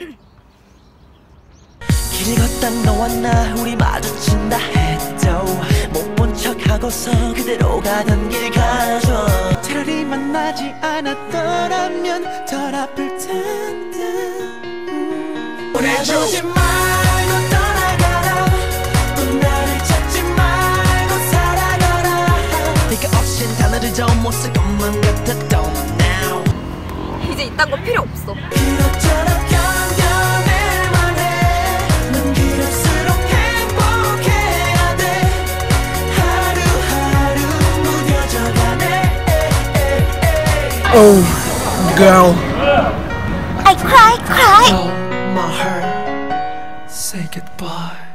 길 걷다 너와 나 우리 마주친다 해도 못 본 척하고서 그대로 가던 길 가죠. 차라리 만나지 않았더라면 덜 아플 텐데. 보내주지 말고 떠나가라. 또 나를 찾지 말고 살아가라. 네가 없인 단어를 더 못 쓸 것만 같았던 now. 이제 이딴 거 필요 없어. 그럭저럭 견뎌낼만 해. 넌 그럴수록 행복해야 돼. 하루하루 무뎌져가네. Oh, girl. I cry. My heart, say goodbye.